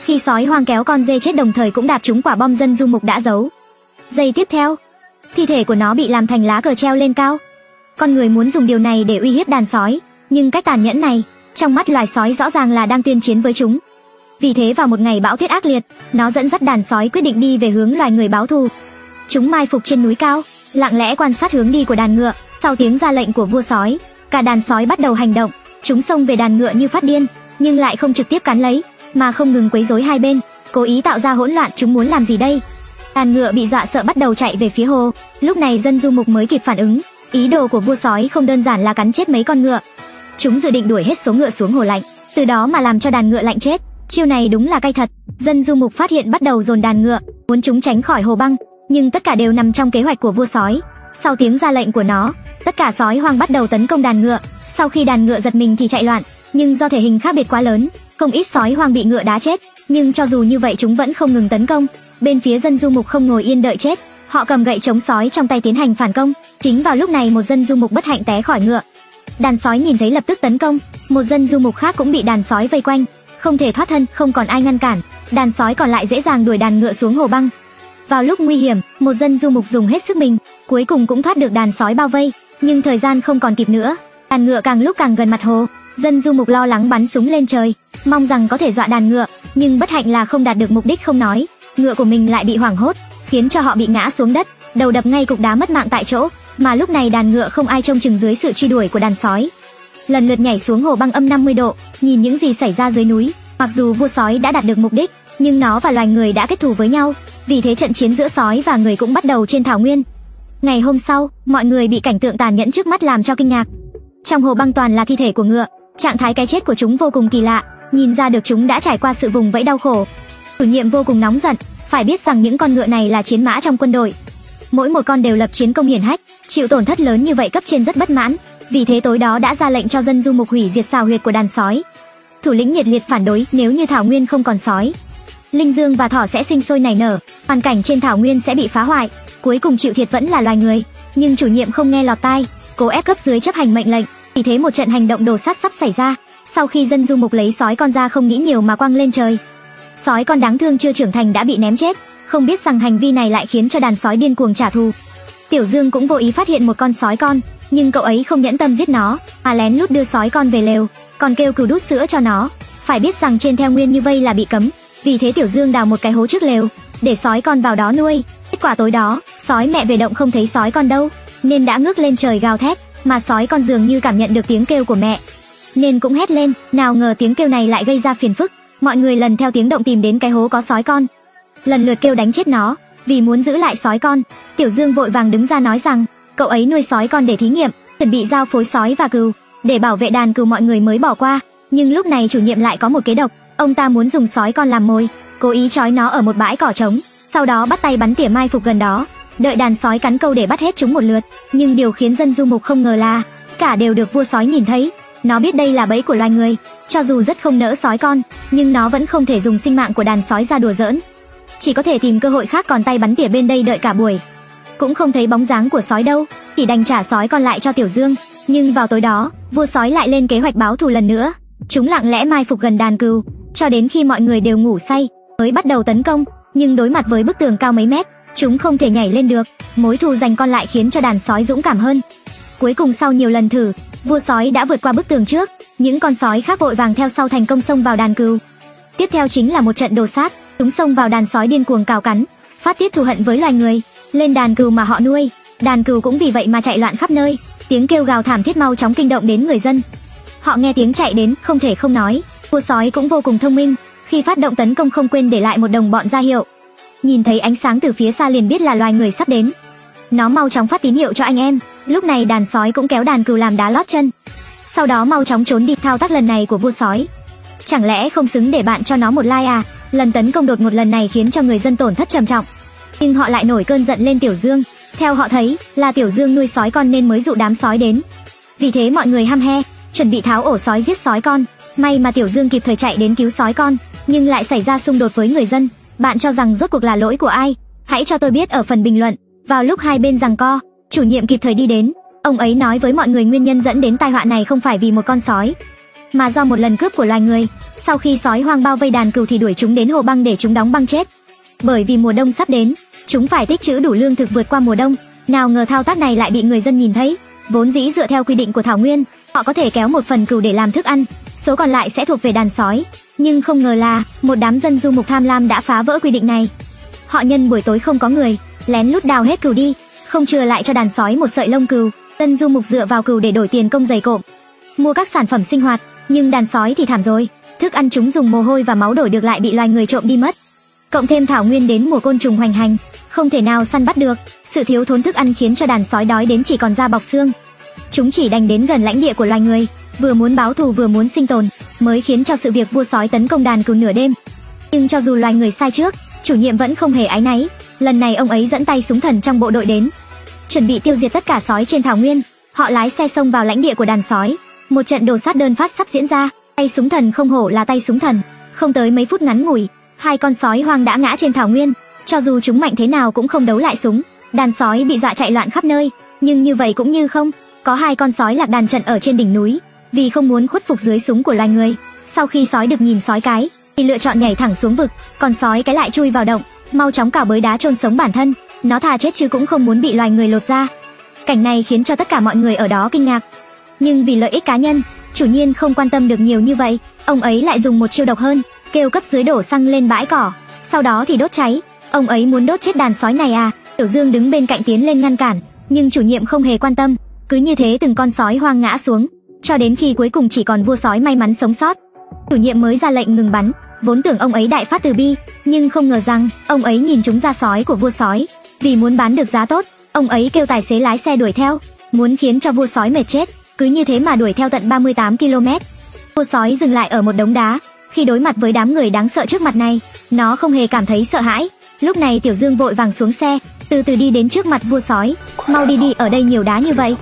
khi sói hoang kéo con dê chết đồng thời cũng đạp trúng quả bom dân du mục đã giấu. Giây tiếp theo, thi thể của nó bị làm thành lá cờ treo lên cao. Con người muốn dùng điều này để uy hiếp đàn sói, nhưng cách tàn nhẫn này, trong mắt loài sói rõ ràng là đang tuyên chiến với chúng. Vì thế vào một ngày bão tuyết ác liệt, nó dẫn dắt đàn sói quyết định đi về hướng loài người báo thù. Chúng mai phục trên núi cao, lặng lẽ quan sát hướng đi của đàn ngựa. Sau tiếng ra lệnh của vua sói, cả đàn sói bắt đầu hành động. Chúng xông về đàn ngựa như phát điên, nhưng lại không trực tiếp cắn lấy, mà không ngừng quấy rối hai bên, cố ý tạo ra hỗn loạn. Chúng muốn làm gì đây? Đàn ngựa bị dọa sợ bắt đầu chạy về phía hồ. Lúc này dân du mục mới kịp phản ứng, ý đồ của vua sói không đơn giản là cắn chết mấy con ngựa. Chúng dự định đuổi hết số ngựa xuống hồ lạnh, từ đó mà làm cho đàn ngựa lạnh chết. Chiêu này đúng là cay thật. Dân du mục phát hiện bắt đầu dồn đàn ngựa, muốn chúng tránh khỏi hồ băng, nhưng tất cả đều nằm trong kế hoạch của vua sói. Sau tiếng ra lệnh của nó, tất cả sói hoang bắt đầu tấn công đàn ngựa. Sau khi đàn ngựa giật mình thì chạy loạn, nhưng do thể hình khác biệt quá lớn, không ít sói hoang bị ngựa đá chết. Nhưng cho dù như vậy chúng vẫn không ngừng tấn công. Bên phía dân du mục không ngồi yên đợi chết, họ cầm gậy chống sói trong tay tiến hành phản công. Chính vào lúc này một dân du mục bất hạnh té khỏi ngựa. Đàn sói nhìn thấy lập tức tấn công. Một dân du mục khác cũng bị đàn sói vây quanh, không thể thoát thân, không còn ai ngăn cản. Đàn sói còn lại dễ dàng đuổi đàn ngựa xuống hồ băng. Vào lúc nguy hiểm, một dân du mục dùng hết sức mình, cuối cùng cũng thoát được đàn sói bao vây. Nhưng thời gian không còn kịp nữa, đàn ngựa càng lúc càng gần mặt hồ. Dân du mục lo lắng bắn súng lên trời, mong rằng có thể dọa đàn ngựa, nhưng bất hạnh là không đạt được mục đích không nói. Ngựa của mình lại bị hoảng hốt, khiến cho họ bị ngã xuống đất, đầu đập ngay cục đá mất mạng tại chỗ. Mà lúc này đàn ngựa không ai trông chừng dưới sự truy đuổi của đàn sói, lần lượt nhảy xuống hồ băng âm 50 độ, nhìn những gì xảy ra dưới núi. Mặc dù vua sói đã đạt được mục đích, nhưng nó và loài người đã kết thù với nhau, vì thế trận chiến giữa sói và người cũng bắt đầu trên thảo nguyên. Ngày hôm sau, mọi người bị cảnh tượng tàn nhẫn trước mắt làm cho kinh ngạc. Trong hồ băng toàn là thi thể của ngựa, trạng thái cái chết của chúng vô cùng kỳ lạ, nhìn ra được chúng đã trải qua sự vùng vẫy đau khổ. Chủ nhiệm vô cùng nóng giận, phải biết rằng những con ngựa này là chiến mã trong quân đội, mỗi một con đều lập chiến công hiển hách, chịu tổn thất lớn như vậy cấp trên rất bất mãn, vì thế tối đó đã ra lệnh cho dân du mục hủy diệt xào huyệt của đàn sói. Thủ lĩnh nhiệt liệt phản đối, nếu như thảo nguyên không còn sói, linh dương và thỏ sẽ sinh sôi nảy nở, hoàn cảnh trên thảo nguyên sẽ bị phá hoại, cuối cùng chịu thiệt vẫn là loài người. Nhưng chủ nhiệm không nghe lọt tai, cố ép cấp dưới chấp hành mệnh lệnh, vì thế một trận hành động đồ sắt sắp xảy ra. Sau khi dân du mục lấy sói con ra không nghĩ nhiều mà quăng lên trời. Sói con đáng thương chưa trưởng thành đã bị ném chết, không biết rằng hành vi này lại khiến cho đàn sói điên cuồng trả thù. Tiểu Dương cũng vô ý phát hiện một con sói con, nhưng cậu ấy không nhẫn tâm giết nó, mà lén lút đưa sói con về lều, còn kêu cừu đút sữa cho nó. Phải biết rằng trên theo nguyên như vây là bị cấm, vì thế Tiểu Dương đào một cái hố trước lều, để sói con vào đó nuôi. Kết quả tối đó, sói mẹ về động không thấy sói con đâu, nên đã ngước lên trời gào thét, mà sói con dường như cảm nhận được tiếng kêu của mẹ, nên cũng hét lên. Nào ngờ tiếng kêu này lại gây ra phiền phức, mọi người lần theo tiếng động tìm đến cái hố có sói con, lần lượt kêu đánh chết nó. Vì muốn giữ lại sói con, Tiểu Dương vội vàng đứng ra nói rằng cậu ấy nuôi sói con để thí nghiệm, chuẩn bị giao phối sói và cừu để bảo vệ đàn cừu, mọi người mới bỏ qua. Nhưng lúc này chủ nhiệm lại có một kế độc, ông ta muốn dùng sói con làm mồi, cố ý trói nó ở một bãi cỏ trống, sau đó bắt tay bắn tỉa mai phục gần đó, đợi đàn sói cắn câu để bắt hết chúng một lượt. Nhưng điều khiến dân du mục không ngờ là cả đều được vua sói nhìn thấy. Nó biết đây là bẫy của loài người, cho dù rất không nỡ sói con, nhưng nó vẫn không thể dùng sinh mạng của đàn sói ra đùa giỡn, chỉ có thể tìm cơ hội khác. Còn tay bắn tỉa bên đây đợi cả buổi cũng không thấy bóng dáng của sói đâu, chỉ đành trả sói còn lại cho Tiểu Dương. Nhưng vào tối đó, vua sói lại lên kế hoạch báo thù lần nữa. Chúng lặng lẽ mai phục gần đàn cừu, cho đến khi mọi người đều ngủ say mới bắt đầu tấn công. Nhưng đối mặt với bức tường cao mấy mét, chúng không thể nhảy lên được. Mối thù giành con lại khiến cho đàn sói dũng cảm hơn. Cuối cùng sau nhiều lần thử, vua sói đã vượt qua bức tường trước, những con sói khác vội vàng theo sau, thành công xông vào đàn cừu. Tiếp theo chính là một trận đồ sát, chúng xông vào đàn sói điên cuồng cào cắn, phát tiết thù hận với loài người lên đàn cừu mà họ nuôi. Đàn cừu cũng vì vậy mà chạy loạn khắp nơi, tiếng kêu gào thảm thiết mau chóng kinh động đến người dân. Họ nghe tiếng chạy đến, không thể không nói, vua sói cũng vô cùng thông minh, khi phát động tấn công không quên để lại một đồng bọn ra hiệu. Nhìn thấy ánh sáng từ phía xa liền biết là loài người sắp đến, nó mau chóng phát tín hiệu cho anh em. Lúc này đàn sói cũng kéo đàn cừu làm đá lót chân, sau đó mau chóng trốn đi. Thao tác lần này của vua sói chẳng lẽ không xứng để bạn cho nó một like à? Lần tấn công đột ngột lần này khiến cho người dân tổn thất trầm trọng, nhưng họ lại nổi cơn giận lên Tiểu Dương. Theo họ thấy là Tiểu Dương nuôi sói con nên mới dụ đám sói đến, vì thế mọi người hăm he chuẩn bị tháo ổ sói giết sói con. May mà Tiểu Dương kịp thời chạy đến cứu sói con, nhưng lại xảy ra xung đột với người dân. Bạn cho rằng rốt cuộc là lỗi của ai? Hãy cho tôi biết ở phần bình luận. Vào lúc hai bên giằng co, chủ nhiệm kịp thời đi đến. Ông ấy nói với mọi người nguyên nhân dẫn đến tai họa này không phải vì một con sói, mà do một lần cướp của loài người. Sau khi sói hoang bao vây đàn cừu thì đuổi chúng đến hồ băng để chúng đóng băng chết. Bởi vì mùa đông sắp đến, chúng phải tích trữ đủ lương thực vượt qua mùa đông. Nào ngờ thao tác này lại bị người dân nhìn thấy. Vốn dĩ dựa theo quy định của Thảo Nguyên, họ có thể kéo một phần cừu để làm thức ăn, số còn lại sẽ thuộc về đàn sói. Nhưng không ngờ là một đám dân du mục tham lam đã phá vỡ quy định này. Họ nhân buổi tối không có người, lén lút đào hết cừu đi, không chừa lại cho đàn sói một sợi lông cừu. Dân du mục dựa vào cừu để đổi tiền công giày cộm, mua các sản phẩm sinh hoạt. Nhưng đàn sói thì thảm rồi, thức ăn chúng dùng mồ hôi và máu đổi được lại bị loài người trộm đi mất. Cộng thêm Thảo Nguyên đến mùa côn trùng hoành hành, không thể nào săn bắt được. Sự thiếu thốn thức ăn khiến cho đàn sói đói đến chỉ còn da bọc xương. Chúng chỉ đành đến gần lãnh địa của loài người, vừa muốn báo thù vừa muốn sinh tồn, mới khiến cho sự việc vua sói tấn công đàn cừu nửa đêm. Nhưng cho dù loài người sai trước, chủ nhiệm vẫn không hề áy náy. Lần này ông ấy dẫn tay súng thần trong bộ đội đến, chuẩn bị tiêu diệt tất cả sói trên Thảo Nguyên. Họ lái xe xông vào lãnh địa của đàn sói. Một trận đồ sát đơn phát sắp diễn ra. Tay súng thần không hổ là tay súng thần, không tới mấy phút ngắn ngủi, 2 con sói hoang đã ngã trên Thảo Nguyên. Cho dù chúng mạnh thế nào cũng không đấu lại súng. Đàn sói bị dọa chạy loạn khắp nơi, nhưng như vậy cũng như không. Có 2 con sói lạc đàn trận ở trên đỉnh núi, vì không muốn khuất phục dưới súng của loài người. Sau khi sói được nhìn sói cái thì lựa chọn nhảy thẳng xuống vực, còn sói cái lại chui vào động, mau chóng cào bới đá chôn sống bản thân. Nó thà chết chứ cũng không muốn bị loài người lột da. Cảnh này khiến cho tất cả mọi người ở đó kinh ngạc. Nhưng vì lợi ích cá nhân, chủ nhiên không quan tâm được nhiều như vậy. Ông ấy lại dùng một chiêu độc hơn, kêu cấp dưới đổ xăng lên bãi cỏ, sau đó thì đốt cháy. Ông ấy muốn đốt chết đàn sói này à? Tiểu Dương đứng bên cạnh tiến lên ngăn cản, nhưng chủ nhiệm không hề quan tâm. Cứ như thế từng con sói hoang ngã xuống, cho đến khi cuối cùng chỉ còn vua sói may mắn sống sót. Chủ nhiệm mới ra lệnh ngừng bắn. Vốn tưởng ông ấy đại phát từ bi, nhưng không ngờ rằng ông ấy nhìn trúng da sói của vua sói. Vì muốn bán được giá tốt, ông ấy kêu tài xế lái xe đuổi theo, muốn khiến cho vua sói mệt chết. Cứ như thế mà đuổi theo tận 38 km. Vua sói dừng lại ở một đống đá. Khi đối mặt với đám người đáng sợ trước mặt này, nó không hề cảm thấy sợ hãi. Lúc này Tiểu Dương vội vàng xuống xe, từ từ đi đến trước mặt vua sói. Mau đi đi, ở đây nhiều đá như vậy.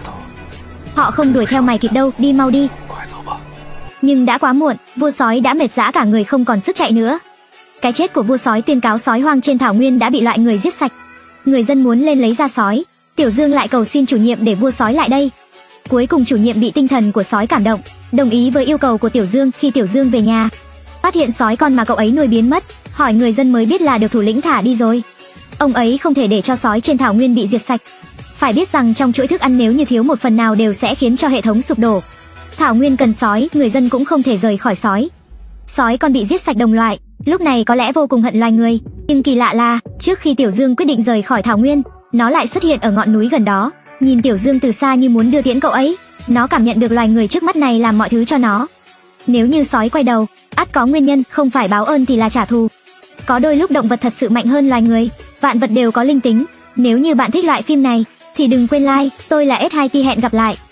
Họ không đuổi theo mày kịp đâu, đi mau đi. Nhưng đã quá muộn, vua sói đã mệt rã cả người không còn sức chạy nữa. Cái chết của vua sói tuyên cáo sói hoang trên Thảo Nguyên đã bị loại người giết sạch. Người dân muốn lên lấy da sói. Tiểu Dương lại cầu xin chủ nhiệm để vua sói lại đây. Cuối cùng chủ nhiệm bị tinh thần của sói cảm động, đồng ý với yêu cầu của Tiểu Dương. Khi Tiểu Dương về nhà, phát hiện sói con mà cậu ấy nuôi biến mất, hỏi người dân mới biết là được thủ lĩnh thả đi rồi. Ông ấy không thể để cho sói trên Thảo Nguyên bị diệt sạch. Phải biết rằng trong chuỗi thức ăn nếu như thiếu một phần nào đều sẽ khiến cho hệ thống sụp đổ. Thảo Nguyên cần sói, người dân cũng không thể rời khỏi sói. Sói con bị giết sạch đồng loại, lúc này có lẽ vô cùng hận loài người. Nhưng kỳ lạ là, trước khi Tiểu Dương quyết định rời khỏi Thảo Nguyên, nó lại xuất hiện ở ngọn núi gần đó. Nhìn Tiểu Dương từ xa như muốn đưa tiễn cậu ấy. Nó cảm nhận được loài người trước mắt này làm mọi thứ cho nó. Nếu như sói quay đầu, ắt có nguyên nhân, không phải báo ơn thì là trả thù. Có đôi lúc động vật thật sự mạnh hơn loài người. Vạn vật đều có linh tính. Nếu như bạn thích loại phim này thì đừng quên like. Tôi là S2T, hẹn gặp lại.